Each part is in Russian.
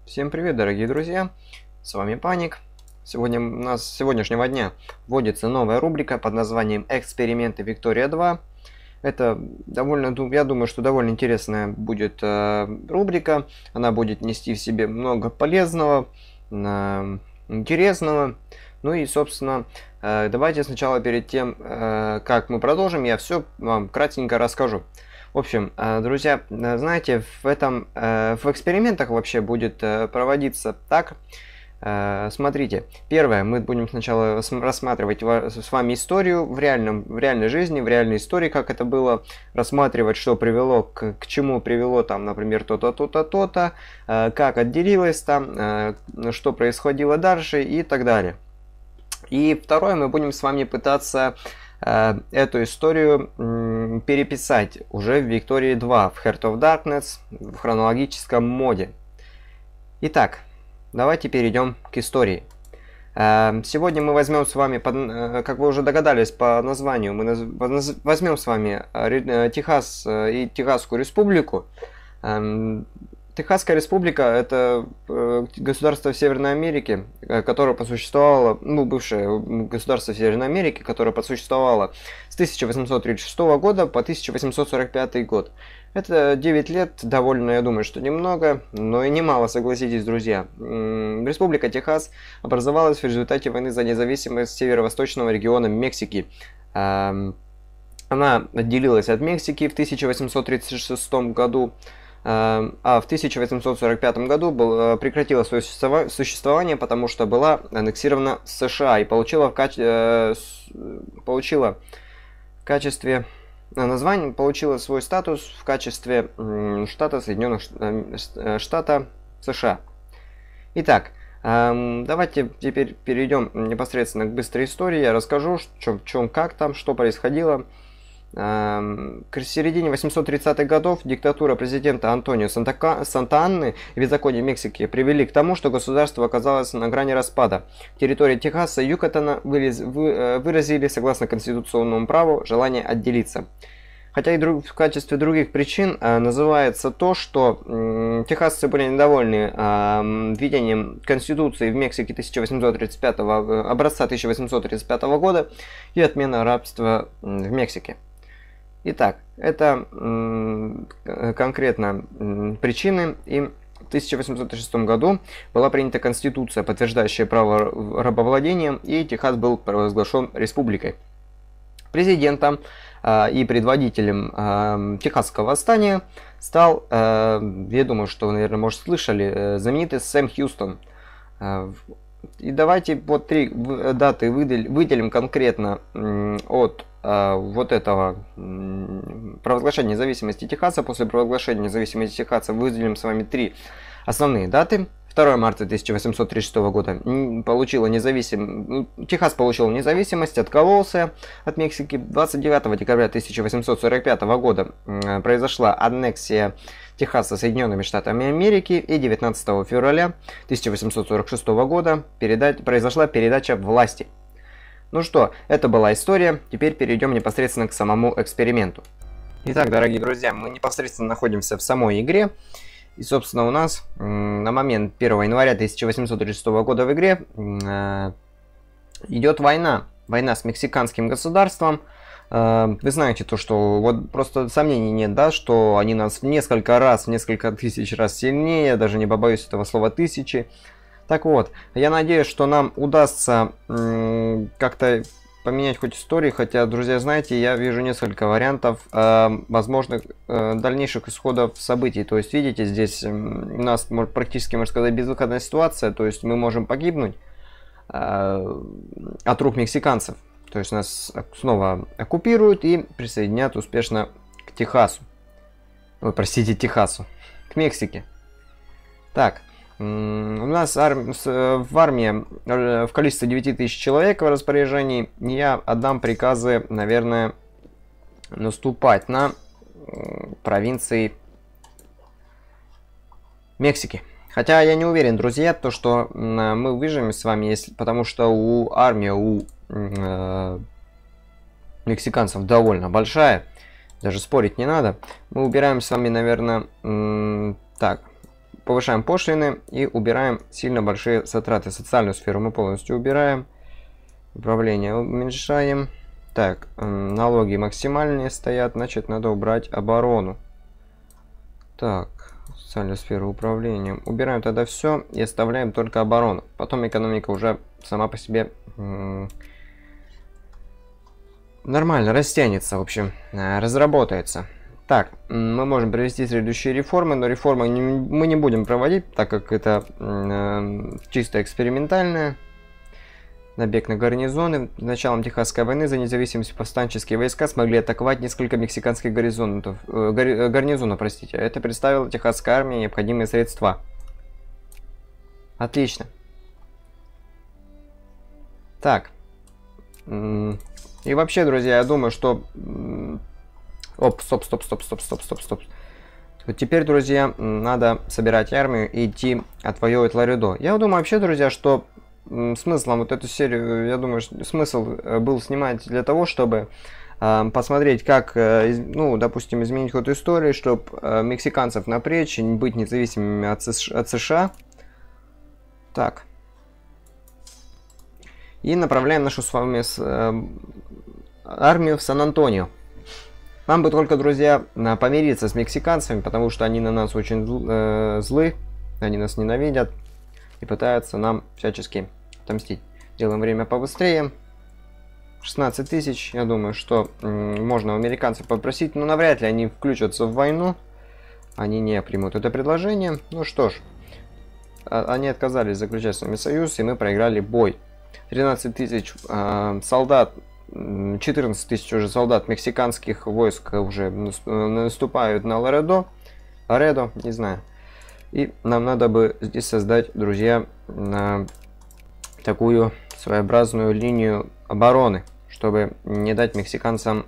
Всем привет, дорогие друзья! С вами Паник. Сегодня у нас с сегодняшнего дня вводится новая рубрика под названием «Эксперименты Виктория 2». Это довольно, я думаю, что довольно интересная будет рубрика. Она будет нести в себе много полезного, интересного. Ну и, собственно, давайте сначала перед тем, как мы продолжим, я все вам кратенько расскажу. В общем, друзья, знаете, в экспериментах вообще будет проводиться так. Смотрите, первое, мы будем сначала рассматривать с вами историю в реальной жизни, в реальной истории, как это было, рассматривать, что привело, к чему привело там, например, то-то, то-то, то-то, как отделилось там, что происходило дальше и так далее. И второе, мы будем с вами пытаться эту историю переписать уже в Виктории 2, в Heart of Darkness, в хронологическом моде. Итак, давайте перейдем к истории. Сегодня мы возьмем с вами, как вы уже догадались по названию, мы возьмем с вами Техас и Техасскую республику. Техасская республика – это государство в Северной Америке, которое просуществовало, бывшее государство в Северной Америке, которое просуществовало с 1836 года по 1845 год. Это 9 лет, довольно, я думаю, что немного, но и немало, согласитесь, друзья. Республика Техас образовалась в результате войны за независимость северо-восточного региона Мексики. Она отделилась от Мексики в 1836 году. А в 1845 году прекратила свое существование, потому что была аннексирована США и получила свой статус в качестве штата Соединенных Штатов США. Итак, давайте теперь перейдем непосредственно к быстрой истории. Я расскажу, как там, что происходило. К середине 830-х годов диктатура президента Антонио Санта-Анны и беззаконие Мексики привели к тому, что государство оказалось на грани распада. Территории Техаса и Юкатана выразили, согласно конституционному праву, желание отделиться. Хотя и в качестве других причин называется то, что техасцы были недовольны введением Конституции в Мексике образца 1835 года и отмена рабства в Мексике. Итак, это конкретно причины. И в 1806 году была принята Конституция, подтверждающая право рабовладения, и Техас был провозглашен республикой. Президентом и предводителем Техасского восстания стал, я думаю, что вы, наверное, может, слышали, знаменитый Сэм Хьюстон. И давайте вот 3 даты выделим конкретно от вот этого провозглашения независимости Техаса. После провозглашения независимости Техаса выделим с вами 3 основные даты. 2 марта 1836 года Техас получил независимость, откололся от Мексики. 29 декабря 1845 года произошла аннексия Техаса Соединенными Штатами Америки, и 19 февраля 1846 года произошла передача власти. Ну что, это была история, теперь перейдем непосредственно к самому эксперименту. Итак, дорогие друзья, мы непосредственно находимся в самой игре. И, собственно, у нас на момент 1 января 1836 года в игре идет война. Война с мексиканским государством. Вы знаете то, что вот просто сомнений нет, да, что они нас в несколько тысяч раз сильнее, я даже не побоюсь этого слова тысячи. Так вот, я надеюсь, что нам удастся как-то поменять хоть истории, хотя, друзья, знаете, я вижу несколько вариантов возможных дальнейших исходов событий. То есть, видите, здесь у нас практически, можно сказать, безвыходная ситуация, то есть мы можем погибнуть от рук мексиканцев. То есть нас снова оккупируют и присоединят успешно к Техасу. Ой, простите, Техасу. К Мексике. Так. У нас в армии в количестве 9000 человек в распоряжении. Я отдам приказы, наверное, наступать на провинции Мексики. Хотя я не уверен, друзья, то, что мы выживем с вами, потому что армия у мексиканцев довольно большая. Даже спорить не надо. Мы убираем с вами, наверное, так. повышаем пошлины и убираем сильно большие затраты. Социальную сферу мы полностью убираем. Управление уменьшаем. Так, налоги максимальные стоят, значит надо убрать оборону. Так, социальную сферу управления. Убираем тогда все и оставляем только оборону. Потом экономика уже сама по себе нормально растянется, в общем, разработается. Так, мы можем провести следующие реформы, но реформы мы не будем проводить, так как это чисто экспериментальное. Набег на гарнизоны. С началом Техасской войны за независимость повстанческие войска смогли атаковать несколько мексиканских гарнизонов. Простите. Это представило Техасской армии необходимые средства. Отлично. Так. И вообще, друзья, я думаю, что... Стоп. Теперь, друзья, надо собирать армию и идти отвоевывать Ларедо. Я думаю вообще, друзья, что смыслом вот эту серию, я думаю, смысл был снимать для того, чтобы посмотреть, как, ну, допустим, изменить ход истории, чтобы мексиканцев напрячь, быть независимыми от США. Так. И направляем нашу с вами армию в Сан-Антонио. Нам бы только, друзья, помириться с мексиканцами, потому что они на нас очень злы, они нас ненавидят и пытаются нам всячески отомстить. Делаем время побыстрее. 16 тысяч, я думаю, что можно у американцев попросить, но навряд ли они включатся в войну. Они не примут это предложение. Ну что ж, они отказались заключать с нами союз, и мы проиграли бой. 13 тысяч солдат, 14 тысяч уже солдат мексиканских войск уже наступают на Ларедо, не знаю. И нам надо бы здесь создать, друзья, такую своеобразную линию обороны, чтобы не дать мексиканцам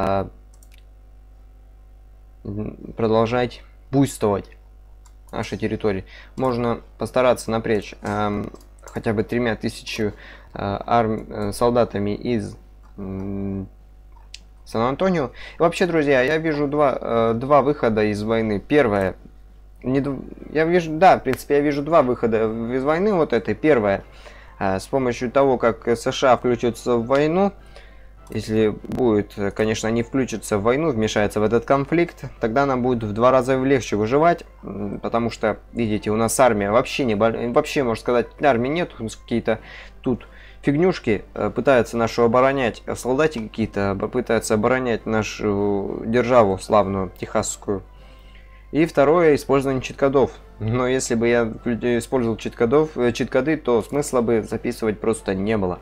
продолжать буйствовать нашей территории. Можно постараться напрячь хотя бы 3000 солдатами из Сан-Антонио. И вообще, друзья, я вижу два выхода из войны. Первое, я вижу два выхода из войны вот этой. Первое, с помощью того, как США включатся в войну. Если будет, конечно, они включатся в войну, вмешаются в этот конфликт, тогда нам будет в 2 раза легче выживать, потому что, видите, у нас армия вообще, можно сказать, армии нет, какие-то тут фигнюшки пытаются нашу оборонять, солдатики какие-то пытаются оборонять нашу державу славную, техасскую. И второе, использование чит-кодов. Но если бы я использовал чит-коды, то смысла бы записывать просто не было.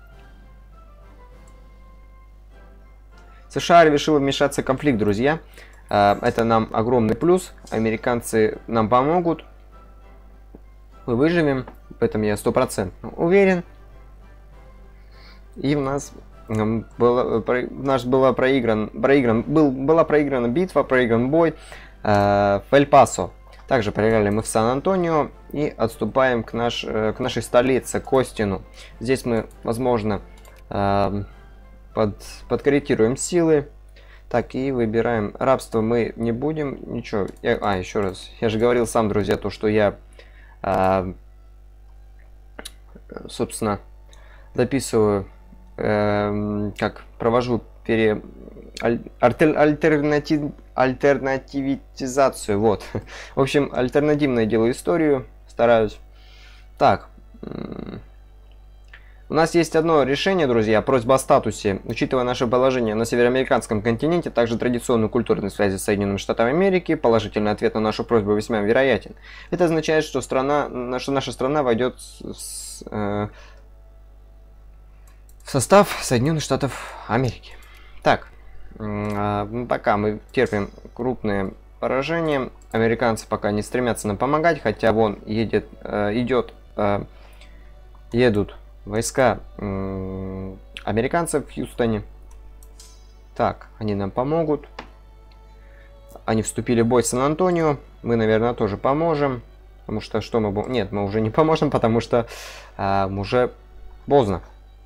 США решила вмешаться в конфликт, друзья. Это нам огромный плюс. Американцы нам помогут. Мы выживем. В этом я 100% уверен. И была проиграна битва, проигран бой в Эль-Пасо. Также проиграли мы в Сан-Антонио и отступаем к нашей столице, к Остину. Здесь мы, возможно, подкорректируем силы. Так, и выбираем рабство мы не будем. Ничего. Еще раз. Я же говорил сам, друзья, то, что я, собственно, записываю, как провожу альтернативизацию. Вот. В общем, альтернативно делаю историю. Стараюсь. Так. У нас есть одно решение, друзья, просьба о статусе. Учитывая наше положение на североамериканском континенте, также традиционную культурную связь с Соединенными Штатами Америки, положительный ответ на нашу просьбу весьма вероятен. Это означает, что наша страна войдет в состав Соединенных Штатов Америки. Так, пока мы терпим крупные поражения, американцы пока не стремятся нам помогать, хотя вон едут войска американцев в Хьюстоне. Так, они нам помогут. Они вступили в бой с Сан-Антонио. Мы, наверное, тоже поможем. Потому что что мы будем... Нет, мы уже не поможем, потому что уже поздно.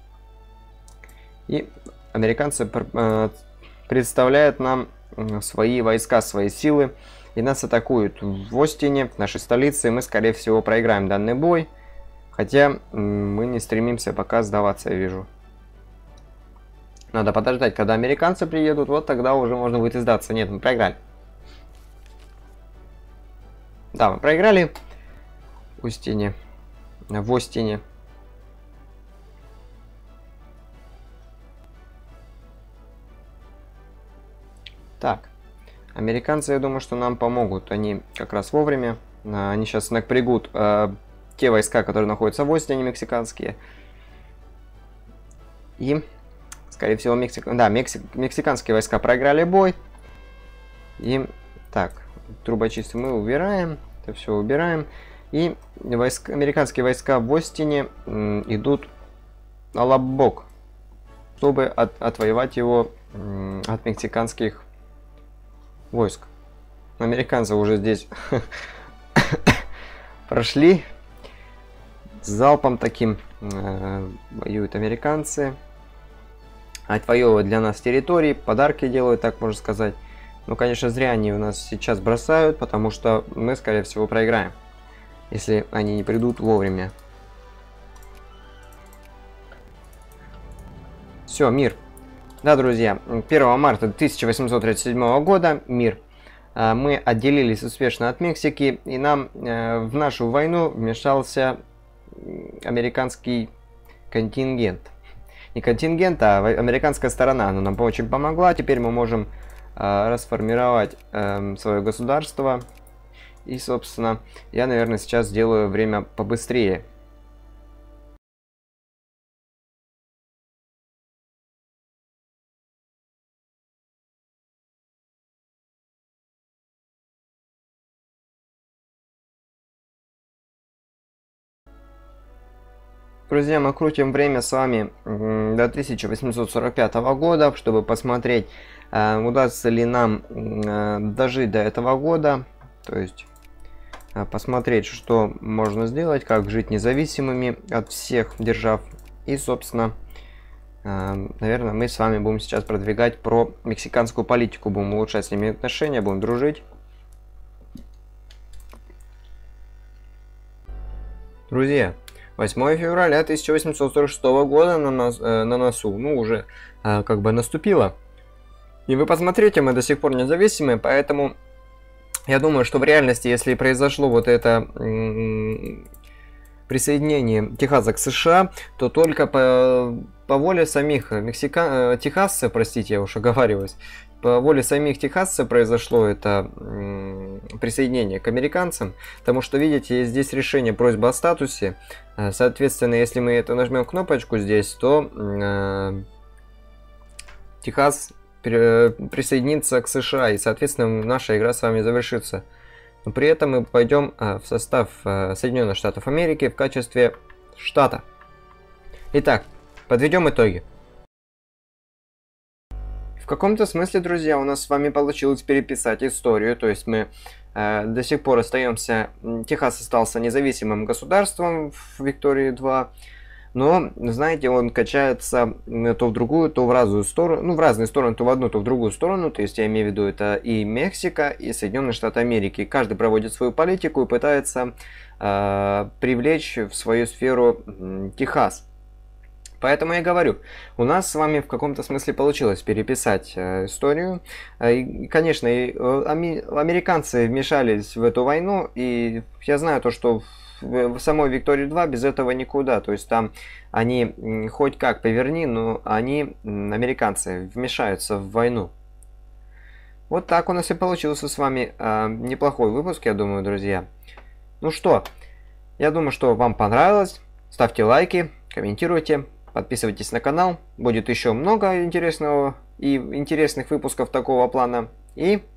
И американцы представляют нам свои войска, свои силы. и нас атакуют в Остине, в нашей столице, и мы, скорее всего, проиграем данный бой. Хотя мы не стремимся пока сдаваться, я вижу. Надо подождать, когда американцы приедут, вот тогда уже можно будет сдаться. Нет, мы проиграли. Да, мы проиграли в Остине. Так, американцы, я думаю, что нам помогут. Они как раз вовремя. Они сейчас напрягут те войска, которые находятся в Остине, мексиканские. И, скорее всего, мексиканские войска проиграли бой. И, так, трубочисты мы убираем. Это все убираем. И американские войска в Остине идут на лоббок, чтобы отвоевать его от мексиканских войск. Американцы уже здесь прошли. С залпом таким воюют американцы. Отвоевывают для нас территории, подарки делают, так можно сказать. Но, конечно, зря они у нас сейчас бросают, потому что мы, скорее всего, проиграем, если они не придут вовремя. Все, мир. Да, друзья, 1 марта 1837 года мир. Мы отделились успешно от Мексики, и нам в нашу войну вмешался американский контингент. Не контингент, а американская сторона. Она нам очень помогла. Теперь мы можем расформировать свое государство. И, собственно, я, наверное, сейчас сделаю время побыстрее. Друзья, мы крутим время с вами до 1845 года, чтобы посмотреть, удастся ли нам дожить до этого года. То есть посмотреть, что можно сделать, как жить независимыми от всех держав. И, собственно, наверное, мы с вами будем сейчас продвигать про мексиканскую политику. Будем улучшать с ними отношения, будем дружить. Друзья, 8 февраля 1846 года на носу, ну, уже как бы наступило. И вы посмотрите, мы до сих пор независимы, поэтому я думаю, что в реальности, если произошло вот это присоединение Техаса к США, то только по воле самих техасцев, простите, я уж оговариваюсь, по воле самих техасцев произошло это присоединение к американцам, потому что, видите, здесь решение просьбы о статусе. Соответственно, если мы это нажмем кнопочку здесь, то Техас присоединится к США, и, соответственно, наша игра с вами завершится. Но при этом мы пойдем в состав Соединенных Штатов Америки в качестве штата. Итак, подведем итоги. В каком-то смысле, друзья, у нас с вами получилось переписать историю, то есть мы до сих пор остаемся, Техас остался независимым государством в Виктории 2, но, знаете, он качается то в другую, то в разную сторону, ну, в разные стороны, то в одну, то в другую сторону, то есть я имею в виду это и Мексика, и Соединенные Штаты Америки. Каждый проводит свою политику и пытается привлечь в свою сферу Техас. Поэтому я говорю, у нас с вами в каком-то смысле получилось переписать историю. И, конечно, американцы вмешались в эту войну, и я знаю то, что в самой Виктории 2 без этого никуда. То есть там они хоть как поверни, но они, американцы, вмешаются в войну. Вот так у нас и получился с вами неплохой выпуск, я думаю, друзья. Ну что, я думаю, что вам понравилось. Ставьте лайки, комментируйте. Подписывайтесь на канал, будет еще много интересного и интересных выпусков такого плана. И